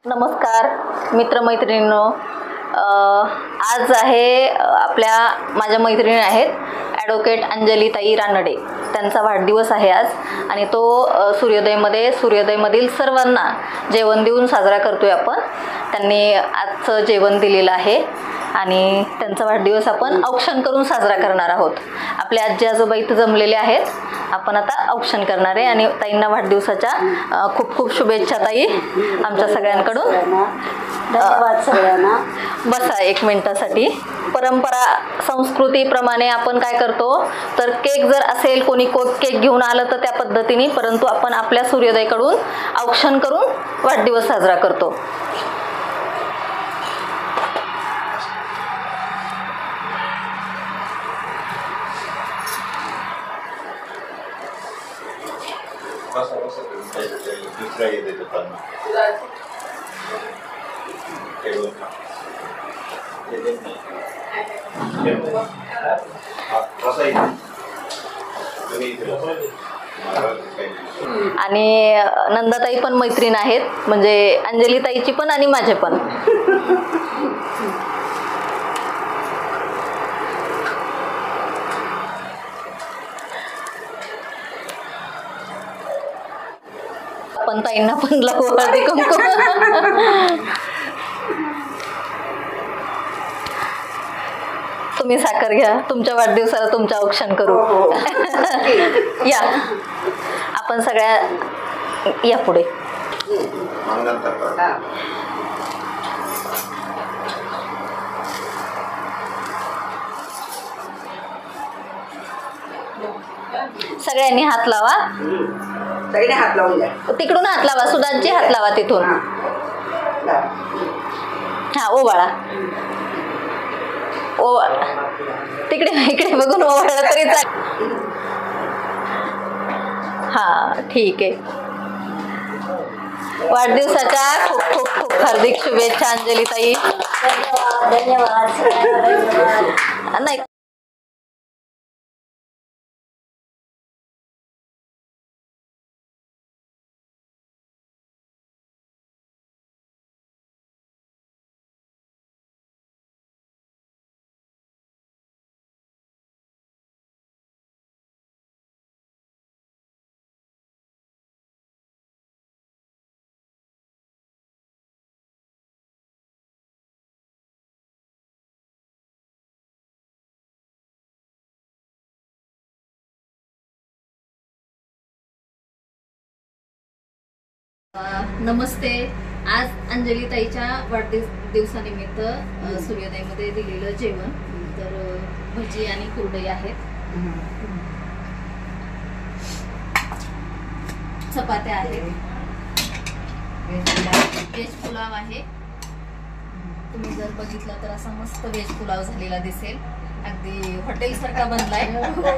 नमस्कार मित्रमैत्रिणींनो, आज आहे माझ्या मैत्रिणी आहेत ॲडव्होकेट अंजलीताई रानडे. त्यांचा वाढदिवस आहे आज आणि तो सूर्योदयमधील सर्वांना जेवण देऊन साजरा करतोय आपण. त्यांनी आजचं जेवण दिलेलं आहे आणि त्यांचा वाढदिवस आपण औक्षण करून साजरा करणार आहोत. आपले आजी आजोबा इथं जमलेले आहेत. आपण आता औक्षण करणार आहे आणि ताईंना वाढदिवसाच्या खूप खूप शुभेच्छा ताई आमच्या सगळ्यांकडून. धन्यवाद सगळ्यांना. बसा एक मिनिटासाठी. परंपरा संस्कृतीप्रमाणे आपण काय करतो तर केक जर असेल, कोणी केक घेऊन आलं तर त्या पद्धतीने, परंतु आपण आपल्या सूर्योदयकडून औक्षण करून वाढदिवस साजरा करतो. आणि नंदाताई पण मैत्रीण आहेत, म्हणजे अंजलीताईची पण आणि माझे पण. पण ताईंना पण लावू हळदी कुंकू. तुम्ही साखर घ्या, तुमच्या वाढदिवसाला तुमचं औक्षण करू. या आपण सगळ्या या पुढे. सगळ्यांनी हात लावा. सगळे हात लावून द्या. तिकडून हात लावा, सुधांची हात लावा तिथून. हा ओवाळा. तिकडे इकडे बघून ओवाळला तरी चालेल. हा ठीक आहे. वाढदिवसाच्या खूप खूप खूप हार्दिक शुभेच्छा अंजलीताई. धन्यवाद. नाही नमस्ते. आज अंजलीताईच्या वाढदिवसानिमित्त सूर्योदयमध्ये दिलेलं जेवण तर भजी आणि कुरडई आहेत, चपात्या आहेत, व्हेज पुलाव आहे. तुम्ही जर बघितलं तर असा मस्त व्हेज पुलाव झालेला दिसेल, अगदी हॉटेल सारखा बनलाय.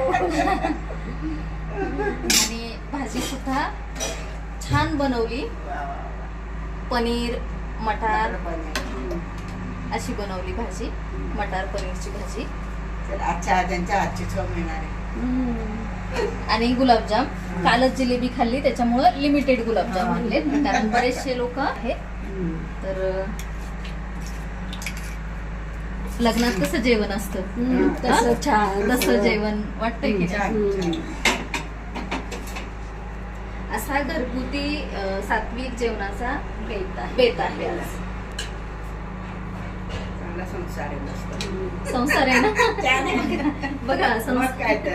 आणि भाजी सुद्धा छान बनवली, पनीर मटार अशी बनवली भाजी, मटार पनीरची भाजी. अच्छा, त्यांच्या हातची चव मिळणार आहे. आणि गुलाबजाम. कालच जिलेबी खाल्ली त्याच्यामुळे लिमिटेड गुलाबजाम आणले, कारण बरेचसे लोक आहेत. तर लग्नात कसं जेवण असतं तसं जेवण वाटतंय की असा घरगुती सात्विक जेवणाचा बेत आहे आज. चांगला संसार आहे. संसार आहे ना. बघा काय तर.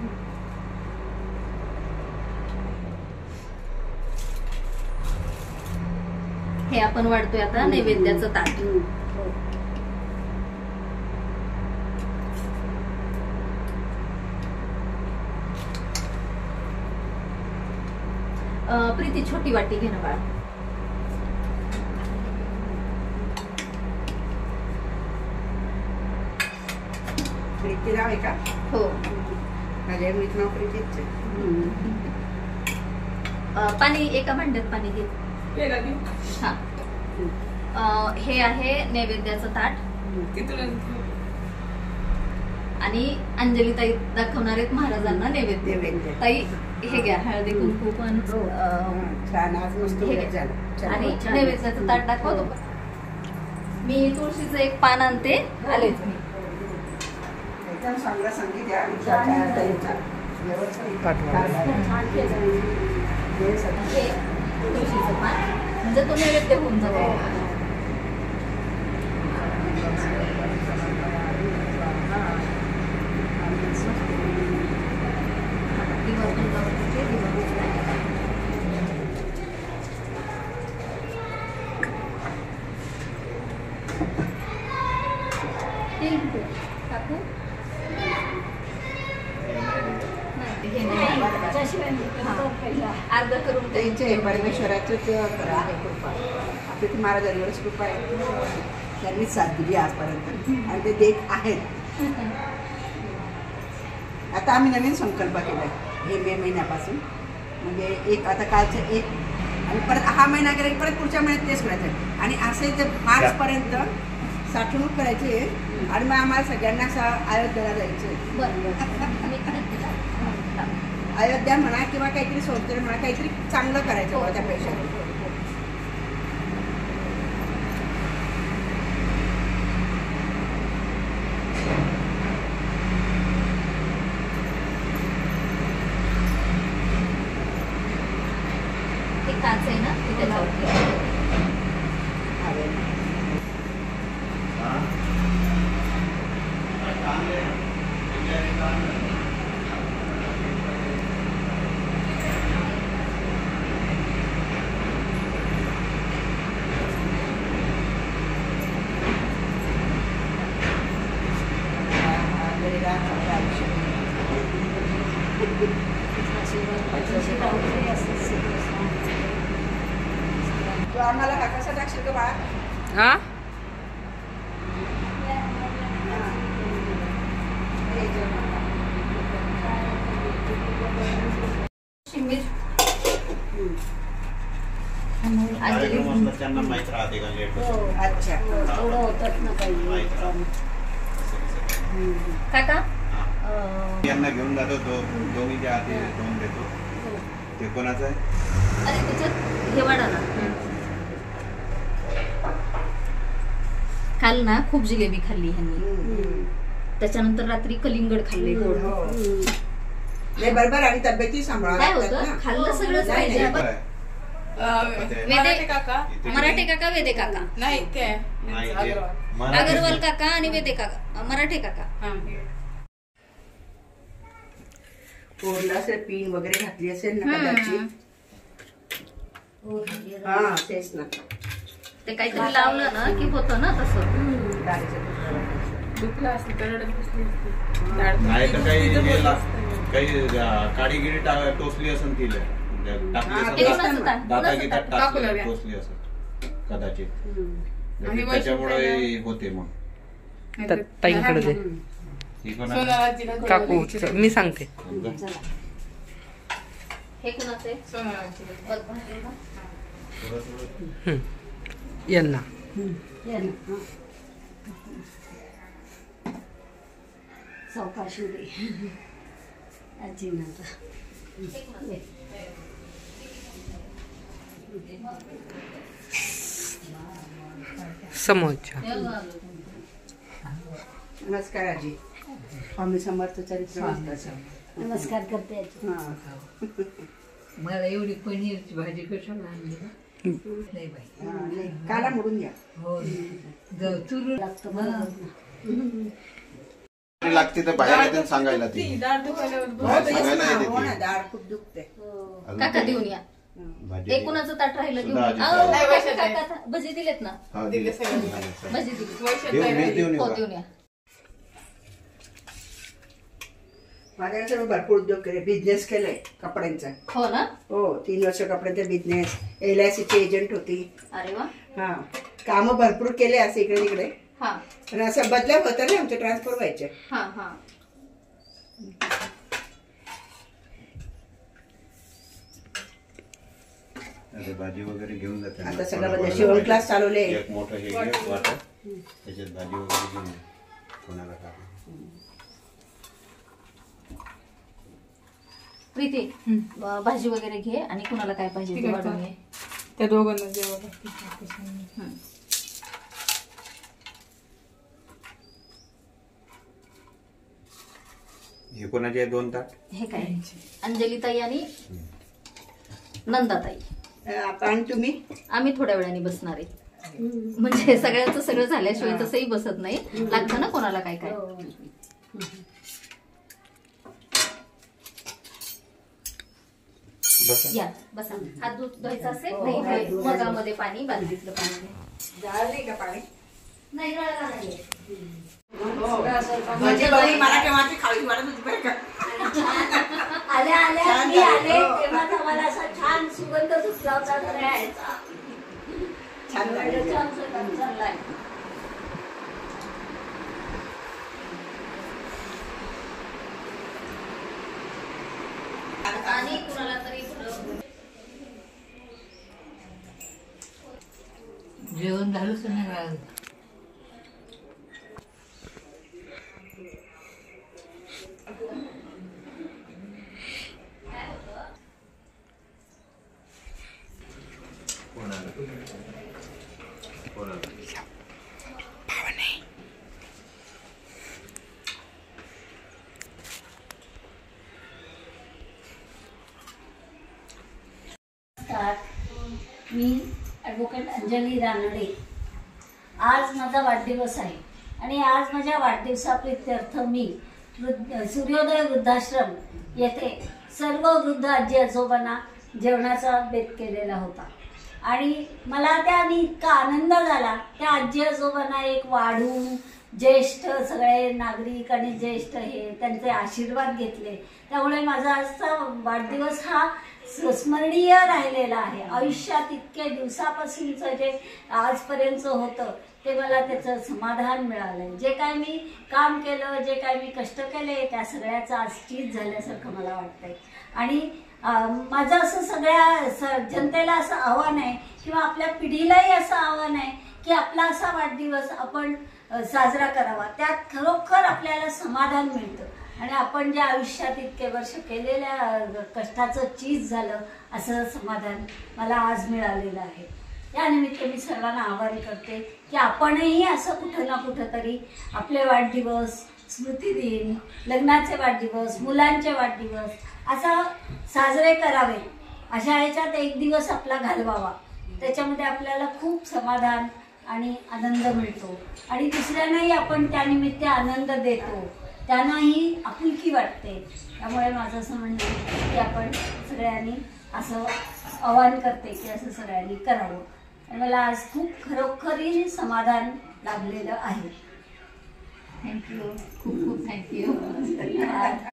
हे आपण वाढतोय आता नैवेद्याचं ताट. प्रीती छोटी वाटी घे ना बाळा. प्रीती नाव आहे का? हो. माझ्या मीच नाव प्रीतीच. पाणी एका भांड्यात पाणी घे. हा. हे आहे नैवेद्याचं ताट आणि अंजलीताई दाखवणार आहेत महाराजांना नैवेद्य. ताई हे घ्या हळदी कुंकू पण छान आज मस्त हे उलट घ्या. झालं. आणि छान. नैवेद्याचं ताट दाखवतो पण. मी तुळशीचं एक पान आणते आलेच मी. एकदम चांगला संगीत द्या आणि छान त्यांचा व्यवस्थित पाठवा. हे सगळं. हे तुळशीचं पान म्हणजे तो नैवेद्य होऊन जातो. अर्ध करून त्यांचे परमेश्वराचं ते आहे कृपा. आपली ती महाराज दरवेळेस कृपा आहे. त्यांनीच साथ दिली आजपर्यंत आणि ते देत आहेत. आता आम्ही नवीन संकल्प केला आहे हे मे महिन्यापासून. म्हणजे एक आता कालचं एक आणि परत हा महिना गेला की परत पुढच्या महिन्यात तेच करायचं आहे. आणि असे ते मार्चपर्यंत साठवणूक करायची आहे आणि मग आम्हाला सगळ्यांना असं अयोध्येला जायचं आहे. अयोध्या म्हणा किंवा काहीतरी संस्थेला म्हणा काहीतरी चांगलं करायचं बघा त्या पैशाने. ते काच आहे ना ते त्याच्यावरती. तो आम्हाला हा कसा टाकशील का बाळा? हा शिंबीर कार्यक्रम असला त्यांना माहित राहते का लेट अच्छा. काका यांना घेऊन जातो दोन्हीच्या हाती दोन देतो. ते कोणाचं आहे? अरे त्याच्यात हे वाढा ना. काल ना खूप जिलेबी खाल्ली ह्यांनी. त्याच्यानंतर रात्री कलिंगड खाल्ले गोड. नाही बरोबर आणि तब्येती सांभाळावं काय लागतात होतं ना. खाल्लं सगळंच नाही, पाहिजे नाही. आपण. मराठे काका मराठे काका वेदे काका नाही ते नाही, ते अग्रवाल. मराठी- अगरवाल काका आणि वेदे काका मराठे काका. हा. पोरला असेल पिन वगैरे घातली असेल ना कदाचित. हा तेच ना. ते काहीतरी लावलं ना की होतं ना तसं. डाळीचं तुकडं. दुखलं असेल तर रडत बसली असती. नाही तर काही गेला काही काडी गिरी टोचली असेल तिला टाकली हा, असेल तेच दात- ना. दातागीतात टाकू टाकली लागल्या. टोचली असेल कदाचित. आणि त्याच्यामुळे होते मग. नाहीतर ताईंकडे दे. ही कोण सोनाराजीला काकू मी सांगते. हे कुणाचे सोनाराजीला. यांना सावकाश दे आजी नंतर समोरच्या नमस्कार आजी. स्वामी समर्थ चरित्र वाचताचा. नमस्कार करते आजी. हा. मला एवढी पनीरची भाजी कशाला आणली ना? नाही बाई. हा, नाही. काला मोडून घ्या. हो जाऊ चुरून लागतं बरोबर ना. लागते तर बाहेर येते सांगायला ती ती दाढ दुखायल्यावर हो, बाहेर तेच सांगायला ना. येते हो ना, ती. दाढ खूप दुखते. अजून काका काही देऊन या. भाजी एकूणाचं ताट राहिलं घेऊन सुद्धा या. आजी अहो, नाही, काका, वैशाली आहे. काका, भजी दिलेत ना. हा, दिले दिले. सगळे. भजी दिली वैशाली देऊन ताई देऊन येऊ हो का? देऊन या. माझ्याकडे सर्व भरपूर उद्योग केले. बिझनेस केलाय कपड्यांचा. हो ना. हो 3 वर्ष कपड्यांचा बिझनेस. LIC ची एजंट होती. अरे वा. हा कामं भरपूर केले असे इकडे तिकडे. हा पण असं बदल्या होतं ना आमचे ट्रान्सफर व्हायचे. हा हा. आता भाजी वगैरे घेऊन जाते. आता सगळं बदल. शिवण क्लास चालवले. एक मोठं हे घे वाटत त्याच्यात भाजी वगैरे घेऊन ये. कोणाला टाका प्रीती भाजी वगैरे घे आणि कुणाला काय पाहिजे ठीक ते आहे, वाढून घे. त्या दोघांना जेवायला लागते. हे कोणाचे आहे 2 ताट? हे काय अंजलीताई आणि नंदाताई. आता आणि तुम्ही आम्ही थोड्या वेळाने बसणार आहे. म्हणजे सगळ्यांचं सगळं झाल्याशिवाय तसंही बसत नाही. लागतं ना कोणाला काय काय. बसा. या बसा. हात धुवायचा असेल नाही मगामध्ये पाणी बादलीतलं पाणी घ्या. जाळले का पाणी नाही गळाला नाहीये. म्हणजे बरी मला केव्हाची खावी वाटत होती बरं का. आल्या आल्या मी आले तेव्हा मला असा छान सुगंध सुटला होता राहायचा. छान लागलं. छान सुगंध चाललाय. आणि कुणाला तरी थोडं जेवण झालं की नाही राहिलं? नमस्कार, मी ॲडव्होकेट अंजली रानडे. आज माझा वाढदिवस आहे आणि आज माझ्या वाढदिवसाप्रित्यर्थ मी सूर्योदय वृद्धाश्रम येथे सर्व वृद्ध आजी आजोबांना जेवणाचा बेत केलेला होता आणि मला त्याने इतका आनंद झाला. त्या आजी आजोबांना एक वाढू ज्येष्ठ सगळे नागरिक आणि ज्येष्ठ हे त्यांचे आशीर्वाद घेतले. त्यामुळे माझा आजचा वाढदिवस हा स्मरणीय राहिलेला आहे. आयुष्यात इतक्या दिवसापासूनचं जे आजपर्यंत होतं ते मला त्याचं समाधान मिळालं. जे काय मी काम केलं, जे काय मी कष्ट केले त्या सगळ्याचं आज चीज झाल्यासारखं मला वाटतंय. आणि माझं असं सगळ्या जनतेला असं आव्हान आहे किंवा आपल्या पिढीलाही असं आव्हान आहे की आपला असा वाढदिवस आपण साजरा करावा. त्यात खरोखर आपल्याला समाधान मिळतं आणि आपण ज्या आयुष्यात इतके वर्ष केलेल्या कष्टाचं चीज झालं असं समाधान मला आज मिळालेलं आहे. या निमित्त मी सर्वांना आवाहन करते की आपणही असं कुठं ना कुठं तरी आपले वाढदिवस, स्मृतिदिन, लग्नाचे वाढदिवस, मुलांचे वाढदिवस असं साजरे करावे. अशा ह्याच्यात एक दिवस आपला घालवावा. त्याच्यामध्ये आपल्याला खूप समाधान आणि आनंद मिळतो आणि दुसऱ्यांनाही आपण त्यानिमित्त आनंद देतो. त्यांनाही आपुलकी वाटते. त्यामुळे माझं असं म्हणणं आहे की आपण सगळ्यांनी असं आवाहन करते की असं सगळ्यांनी करावं. आणि मला आज खूप खरोखरी समाधान लाभलेलं आहे. थँक्यू. खूप खूप थँक्यू.